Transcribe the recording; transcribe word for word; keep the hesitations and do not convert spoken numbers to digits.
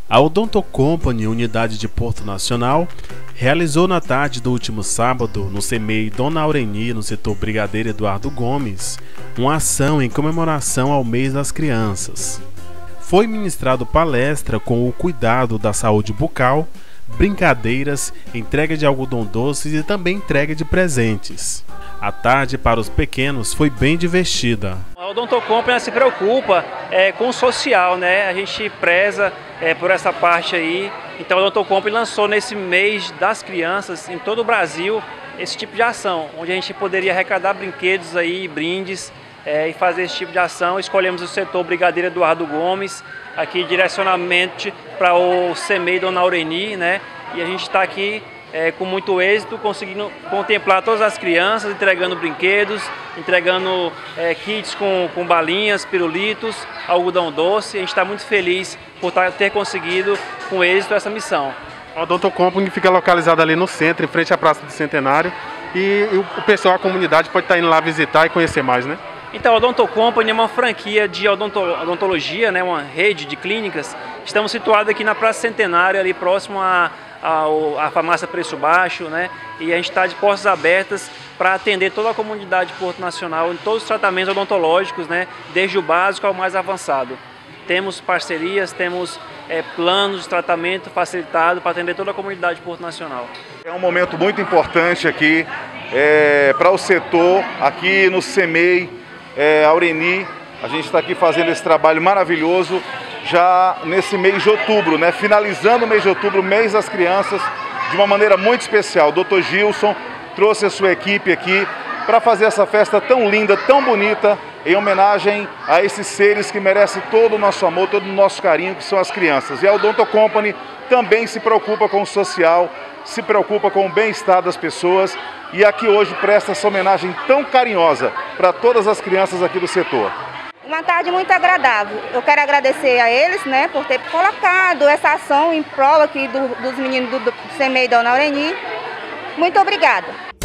A Odonto Company, unidade de Porto Nacional, realizou na tarde do último sábado, no CEMEI Dona Aureni, no setor Brigadeiro Eduardo Gomes, uma ação em comemoração ao mês das crianças. Foi ministrado palestra com o cuidado da saúde bucal, brincadeiras, entrega de algodão doces e também entrega de presentes. A tarde para os pequenos foi bem divertida. A Odonto Company se preocupa é, com o social, né? A gente preza é, por essa parte aí. Então a Odonto Company lançou nesse mês das crianças em todo o Brasil esse tipo de ação, onde a gente poderia arrecadar brinquedos aí, brindes é, e fazer esse tipo de ação. Escolhemos o setor Brigadeiro Eduardo Gomes, aqui direcionamento para o CEMEI Dona Aureni, né? E a gente está aqui É, com muito êxito, conseguindo contemplar todas as crianças, entregando brinquedos, entregando é, kits com, com balinhas, pirulitos, algodão doce. A gente está muito feliz por ter conseguido com êxito essa missão. A Odonto Company fica localizada ali no centro, em frente à Praça do Centenário, e, e o pessoal, a comunidade, pode estar indo lá visitar e conhecer mais, né? Então, a Odonto Company é uma franquia de odonto, odontologia, né, uma rede de clínicas. Estamos situados aqui na Praça Centenário, ali próximo a a farmácia Preço Baixo, né? E a gente está de portas abertas para atender toda a comunidade de Porto Nacional em todos os tratamentos odontológicos, né? Desde o básico ao mais avançado. Temos parcerias, temos é, planos de tratamento facilitado para atender toda a comunidade de Porto Nacional. É um momento muito importante aqui é, para o setor, aqui no CEMEI é, Aureni. A gente está aqui fazendo esse trabalho maravilhoso já nesse mês de outubro, né? Finalizando o mês de outubro, mês das crianças, de uma maneira muito especial. O doutor Gilson trouxe a sua equipe aqui para fazer essa festa tão linda, tão bonita, em homenagem a esses seres que merecem todo o nosso amor, todo o nosso carinho, que são as crianças. E a Odonto Company também se preocupa com o social, se preocupa com o bem-estar das pessoas e aqui hoje presta essa homenagem tão carinhosa para todas as crianças aqui do setor. Uma tarde muito agradável. Eu quero agradecer a eles, né, por ter colocado essa ação em prol aqui do, dos meninos do, do CEMEI Dona Aureni. Muito obrigada.